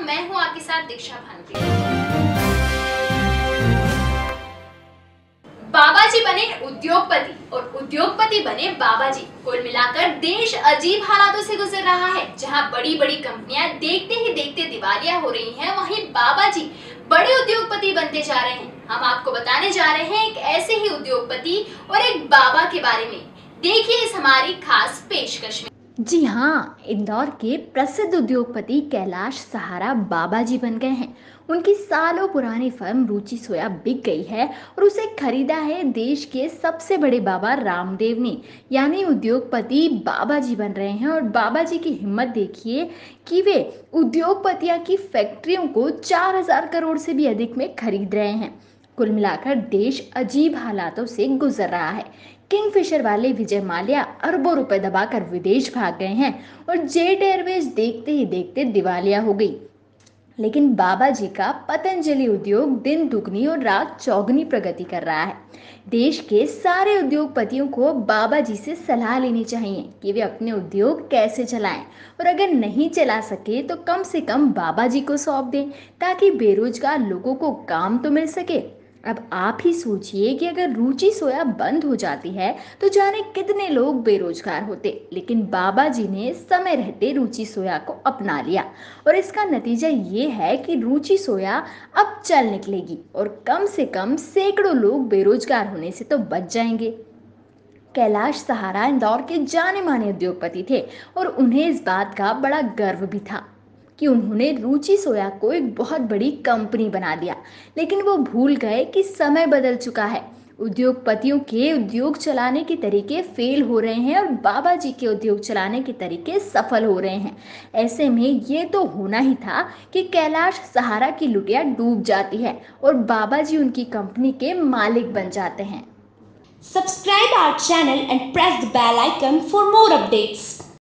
मैं हूं आपके साथ दीक्षा भानुप्रिया। बाबा जी बने उद्योगपति और उद्योगपति बने बाबा जी। कुल मिलाकर देश अजीब हालातों से गुजर रहा है। जहां बड़ी बड़ी कंपनियां देखते ही देखते दिवालिया हो रही हैं, वहीं बाबा जी बड़े उद्योगपति बनते जा रहे हैं। हम आपको बताने जा रहे हैं एक ऐसे ही उद्योगपति और एक बाबा के बारे में। देखिए इस हमारी खास पेशकश में। जी हाँ, इंदौर के प्रसिद्ध उद्योगपति कैलाश सहारा बाबा जी बन गए हैं। उनकी सालों पुरानी फर्म रुचि सोया बिक गई है और उसे खरीदा है देश के सबसे बड़े बाबा रामदेव ने। यानी उद्योगपति बाबा जी बन रहे हैं और बाबा जी की हिम्मत देखिए कि वे उद्योगपतियों की फैक्ट्रियों को 4,000 करोड़ से भी अधिक में खरीद रहे हैं। कुल मिलाकर देश अजीब हालातों से गुजर रहा है। किंगफिशर वाले विजय माल्या अरबों रुपए दबाकर विदेश भाग गए हैं और जेट एयरवेज देखते ही देखते दिवालिया हो गई। लेकिन बाबा जी का पतंजलि उद्योग दिन दुगनी और रात चौगनी प्रगति कर रहा है। देश के सारे उद्योगपतियों को बाबा जी से सलाह लेनी चाहिए कि वे अपने उद्योग कैसे चलाएं और अगर नहीं चला सके तो कम से कम बाबा जी को सौंप दें ताकि बेरोजगार लोगों को काम तो मिल सके। अब आप ही सोचिए कि अगर रुचि सोया बंद हो जाती है तो जाने कितने लोग बेरोजगार होते। लेकिन बाबा जी ने समय रहते रुचि सोया को अपना लिया और इसका नतीजा ये है कि रुचि सोया अब चल निकलेगी और कम से कम सैकड़ों लोग बेरोजगार होने से तो बच जाएंगे। कैलाश सहारा इंदौर के जाने माने उद्योगपति थे और उन्हें इस बात का बड़ा गर्व भी था कि उन्होंने रुचि सोया को एक बहुत बड़ी कंपनी बना दिया। लेकिन वो भूल गए कि समय बदल चुका है। उद्योगपतियों के उद्योग चलाने के तरीके फेल हो रहे हैं और बाबा जी के उद्योग चलाने के तरीके सफल हो रहे हैं। ऐसे में ये तो होना ही था कि कैलाश सहारा की लुटिया डूब जाती है और बाबा जी उनकी कंपनी के मालिक बन जाते हैं। Subscribe our channel and press the bell icon for more updates.